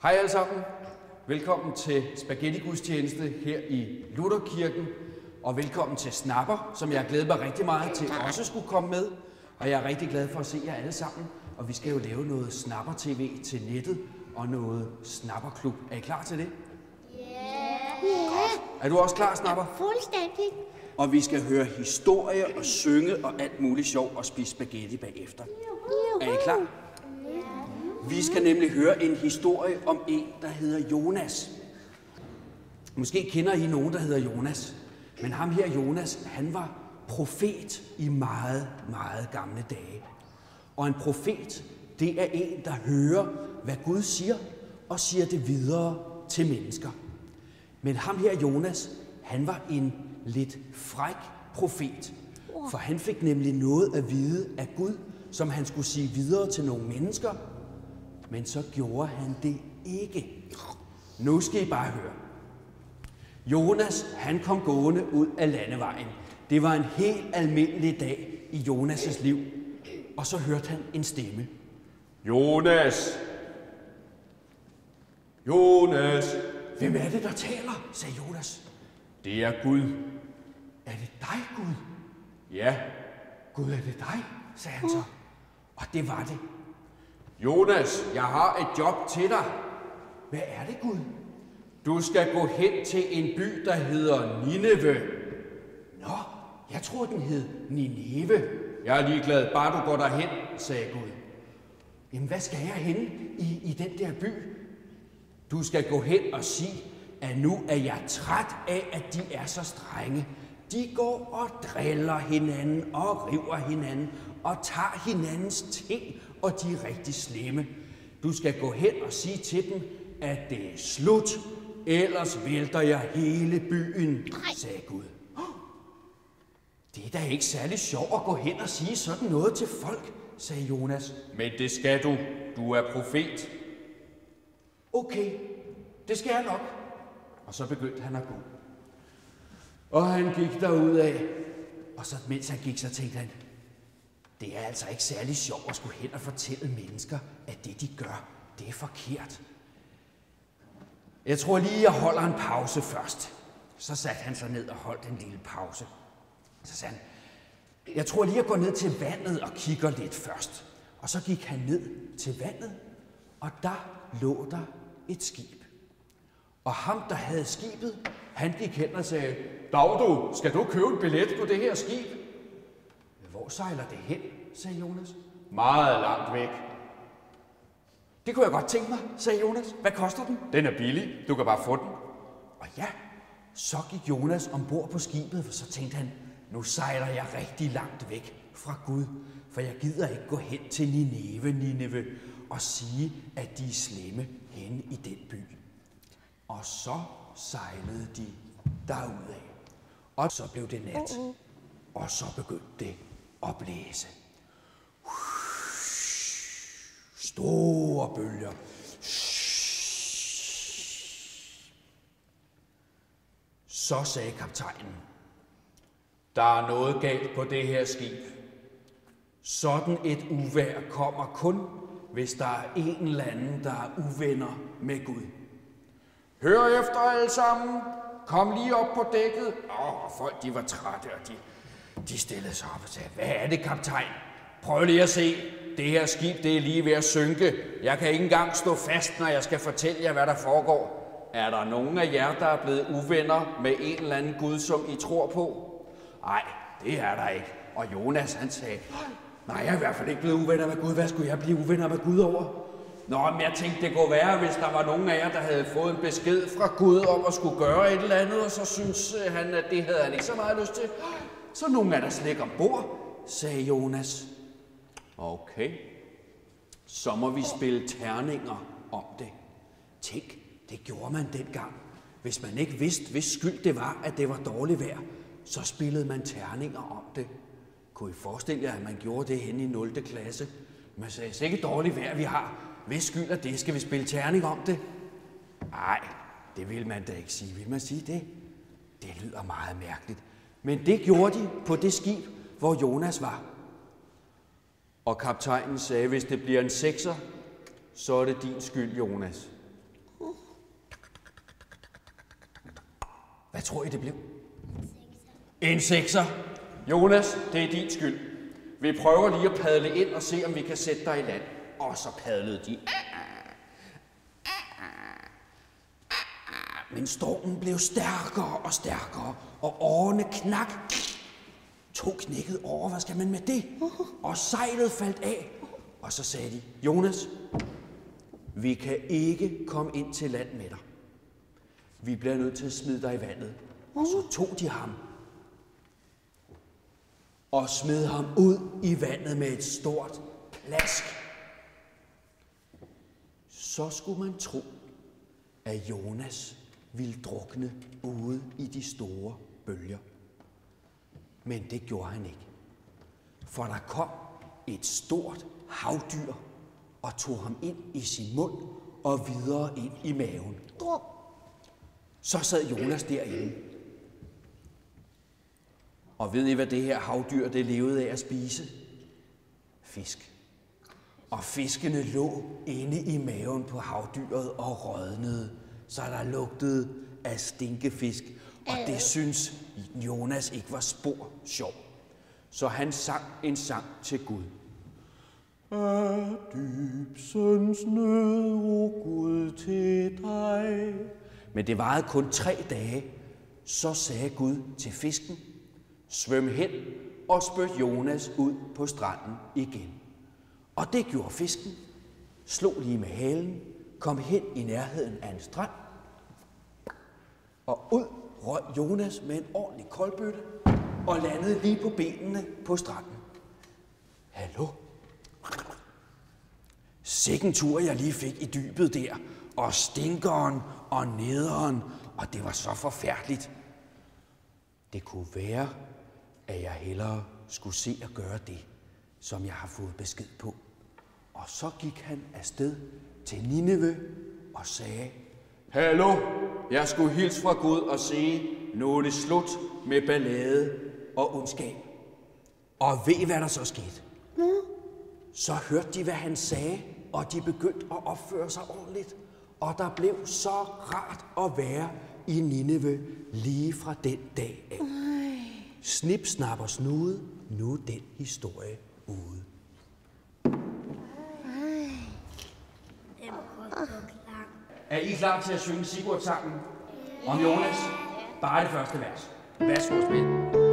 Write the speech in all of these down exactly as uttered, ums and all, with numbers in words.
Hej alle sammen. Velkommen til spaghetti-gudstjeneste her i Lutherkirken. Og velkommen til Snapper, som jeg har glædet mig rigtig meget til også skulle komme med. Og jeg er rigtig glad for at se jer alle sammen. Og vi skal jo lave noget Snapper-tv til nettet og noget Snapperklub. Er I klar til det? Ja. Yeah. Er du også klar, Snapper? Fuldstændig. Og vi skal høre historier og synge og alt muligt sjov og spise spaghetti bagefter. Er I klar? Vi skal nemlig høre en historie om en, der hedder Jonas. Måske kender I nogen, der hedder Jonas. Men ham her, Jonas, han var profet i meget, meget gamle dage. Og en profet, det er en, der hører, hvad Gud siger, og siger det videre til mennesker. Men ham her, Jonas, han var en lidt fræk profet. For han fik nemlig noget at vide af Gud, som han skulle sige videre til nogle mennesker. Men så gjorde han det ikke. Nu skal I bare høre. Jonas, han kom gående ud af landevejen. Det var en helt almindelig dag i Jonas' liv. Og så hørte han en stemme. Jonas! Jonas! Hvem er det, der taler? Sagde Jonas. Det er Gud. Er det dig, Gud? Ja. Gud, er det dig? Sagde han så. Og det var det. Jonas, jeg har et job til dig. Hvad er det, Gud? Du skal gå hen til en by, der hedder Nineve. Nå, jeg tror, den hed Nineve. Jeg er ligeglad, bare du går derhen, sagde Gud. Jamen, hvad skal jeg henne i, i den der by? Du skal gå hen og sige, at nu er jeg træt af, at de er så strenge. De går og driller hinanden og river hinanden og tager hinandens ting, og de er rigtig slemme. Du skal gå hen og sige til dem, at det er slut, ellers vælter jeg hele byen, sagde Gud. Det er da ikke særlig sjovt at gå hen og sige sådan noget til folk, sagde Jonas. Men det skal du. Du er profet. Okay, det skal jeg nok. Og så begyndte han at gå. Og han gik derudad, og så mens han gik, så tænkte han, det er altså ikke særlig sjovt at skulle hen og fortælle mennesker, at det de gør, det er forkert. Jeg tror lige, jeg holder en pause først. Så satte han sig ned og holdt en lille pause. Så sagde han, jeg tror lige, jeg går ned til vandet og kigger lidt først. Og så gik han ned til vandet, og der lå der et skib. Og ham, der havde skibet, han gik hen og sagde, Dag du, skal du købe en billet på det her skib? Hvor sejler det hen, sagde Jonas. Meget langt væk. Det kunne jeg godt tænke mig, sagde Jonas. Hvad koster den? Den er billig, du kan bare få den. Og ja, så gik Jonas ombord på skibet, for så tænkte han, nu sejler jeg rigtig langt væk fra Gud, for jeg gider ikke gå hen til Nineve, Nineve og sige, at de er slemme henne i den by. Og så sejlede de derudad. Og så blev det nat. Og så begyndte det at blæse. Store bølger. Så sagde kaptajnen, der er noget galt på det her skib. Sådan et uvejr kommer kun, hvis der er en eller anden, der er uvenner med Gud. Hør efter alle sammen. Kom lige op på dækket. Åh, folk de var trætte, og de, de stillede sig op og sagde, hvad er det, kaptajn? Prøv lige at se. Det her skib, det er lige ved at synke. Jeg kan ikke engang stå fast, når jeg skal fortælle jer, hvad der foregår. Er der nogen af jer, der er blevet uvenner med en eller anden Gud, som I tror på? Nej, det er der ikke. Og Jonas, han sagde, nej, jeg er i hvert fald ikke blevet uvenner med Gud. Hvad skulle jeg blive uvenner med Gud over? Nå, men jeg tænkte, det kunne være, hvis der var nogen af jer, der havde fået en besked fra Gud om at skulle gøre et eller andet, og så synes han, at det havde han ikke så meget lyst til. Så nogen er der slet ikke ombord, sagde Jonas. Okay, så må vi spille terninger om det. Tænk, det gjorde man dengang. Hvis man ikke vidste, hvis skyld det var, at det var dårligt vejr, så spillede man terninger om det. Kunne I forestille jer, at man gjorde det henne i nul klasse? Man sagde, det er ikke dårligt vejr, vi har. Hvis skyld er det, skal vi spille terning om det? Nej, det vil man da ikke sige. Vil man sige det? Det lyder meget mærkeligt. Men det gjorde de på det skib, hvor Jonas var. Og kaptajnen sagde, hvis det bliver en sekser, så er det din skyld, Jonas. Hvad tror I, det blev? En sekser. Jonas, det er din skyld. Vi prøver lige at padle ind og se, om vi kan sætte dig i land. Og så padlede de. Men stormen blev stærkere og stærkere, og årene knak. To knækkede over, hvad skal man med det? Og sejlet faldt af. Og så sagde de, Jonas, vi kan ikke komme ind til land med dig. Vi bliver nødt til at smide dig i vandet. Og så tog de ham og smed ham ud i vandet med et stort plask. Så skulle man tro, at Jonas ville drukne ude i de store bølger. Men det gjorde han ikke. For der kom et stort havdyr og tog ham ind i sin mund og videre ind i maven. Så sad Jonas derinde. Og ved I, hvad det her havdyr det levede af at spise? Fisk. Og fiskene lå inde i maven på havdyret og rådnede, så der lugtede af stinkefisk. Og det synes Jonas ikke var spor sjov. Så han sang en sang til Gud. Af dybsens nød, o Gud, til dig. Men det varede kun tre dage. Så sagde Gud til fisken, svøm hen og spyt Jonas ud på stranden igen. Og det gjorde fisken, slog lige med halen, kom hen i nærheden af en strand, og ud røg Jonas med en ordentlig koldbøtte og landede lige på benene på stranden. Hallo? Sikken tur, jeg lige fik i dybet der, og stinkeren og nederen, og det var så forfærdeligt. Det kunne være, at jeg hellere skulle se at gøre det, som jeg har fået besked på. Og så gik han afsted til Nineve og sagde, hallo, jeg skulle hilse fra Gud og sige, nu er det slut med ballade og ondskab. Og ved I, hvad der så skete? Mm. Så hørte de, hvad han sagde, og de begyndte at opføre sig ordentligt. Og der blev så rart at være i Nineve lige fra den dag af. Ej. Snip, snap og snude, nu er den historie ude. Er I klar til at synge Sigurd-sangen om Jonas? Bare det første vers. Værsgo, spil.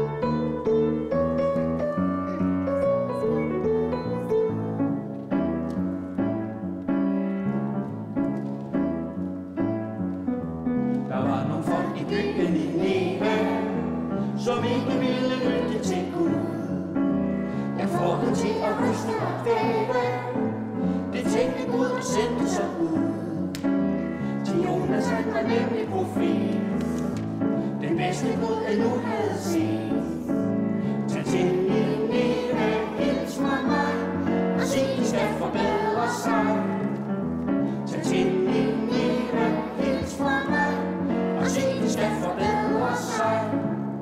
Der var nogle folk i byen i Nineve, som ikke ville lytte til Gud. Jeg får det til at ryste og væve. Det tænkte Gud og sendte så ud. Jonas han var nemlig profet, den bedste Gud endnu havde set. Tag til Nineve, hils fra mig, og sig de skal forbedre sig. Tag til Nineve, hils fra mig, og sig de skal forbedre sig.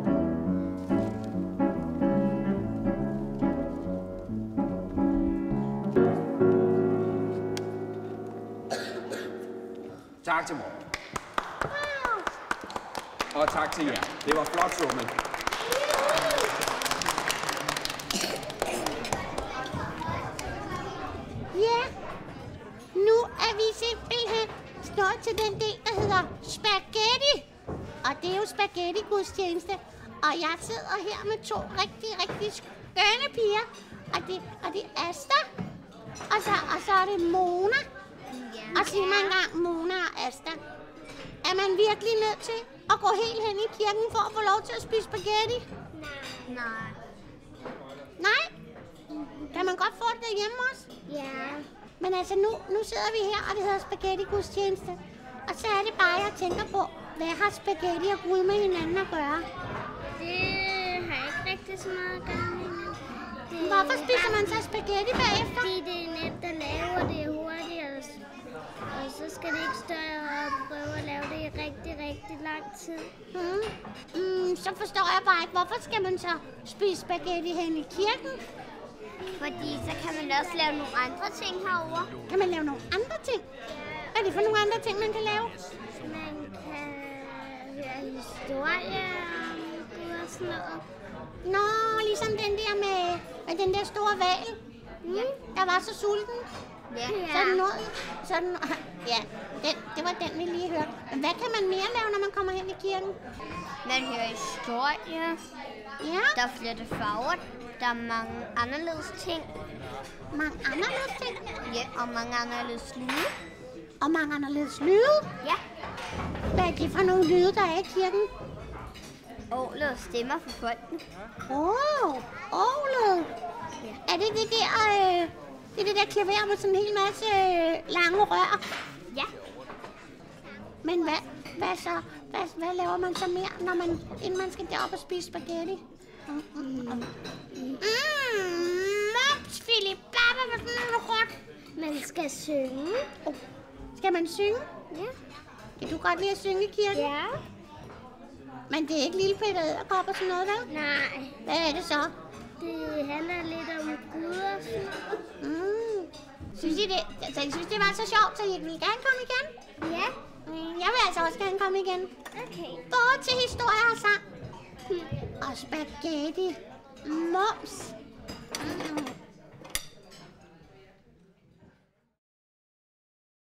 Tak til mor. Og tak til jer. Det var flot sunget. Ja, nu er vi simpelthen nået til den del, der hedder spaghetti. Og det er jo spaghetti-gudstjeneste. Og jeg sidder her med to rigtig, rigtig skønne piger. Og det, og det er Asta. Og så, og så er det Mona. Og sig mig engang, Mona og Asta, er man virkelig nødt til at gå helt hen i kirken for at få lov til at spise spaghetti? Nej. Nej? Kan man godt få det derhjemme også? Ja. Men altså, nu, nu sidder vi her, og det hedder spaghetti-gudstjeneste. Og så er det bare, jeg tænker på, hvad har spaghetti og Gud med hinanden at gøre? Det har ikke rigtig så meget at gøre med hinanden. Det Hvorfor spiser man så spaghetti bagefter? Fordi det er nemt at lave, og det er hurtigt, og, og så skal det ikke stå og prøve at lave det i rigtig, rigtig lang tid. Hmm. Mm, så forstår jeg bare ikke, hvorfor skal man så spise spaghetti hen i kirken? Fordi så kan man også lave nogle andre ting herovre. Kan man lave nogle andre ting? Hvad er det for nogle andre ting, man kan lave? Man kan hører historier om Gud og sådan noget. Nå, ligesom den der med, med den der store hval, Mm. der var så sulten. Ja. Sådan noget. Sådan, ja, den, det var den, vi lige hørte. Men hvad kan man mere lave, når man kommer hen i kirken? Man hører historier. Ja, Der er flere farver. Der er mange anderledes ting. mange anderledes ting. Ja, og mange anderledes lyde. Og mange anderledes lyde. Ja. Hvad er det for nogle lyde, der er i kirken? Orglet og stemmer for folken. Åh, oh, orglet. Ja. Er det det der, øh, det er det der klaver med sådan en hel masse øh, lange rør? Ja. Men hvad, hvad så? Hvad, hvad laver man så mere, når man, inden man skal derop og spise spaghetti? Mm, mm, mm. Mm, mops, Philip. Baba, hvad for noget råt? Man skal synge. Oh, skal man synge? Ja. Kan du godt lide at synge i kirken? Ja. Men det er ikke lille Peter Edderkop og sådan noget, vel? Nej. Hvad er det så? Det handler lidt om Gud og sådan noget. Mm. Synes I det? Altså, I synes, det var så sjovt, så I ville gerne komme igen? Ja. Mm, jeg vil altså også gerne komme igen. Okay. Både til historie og sang. Og spaghetti. Mums. Mm.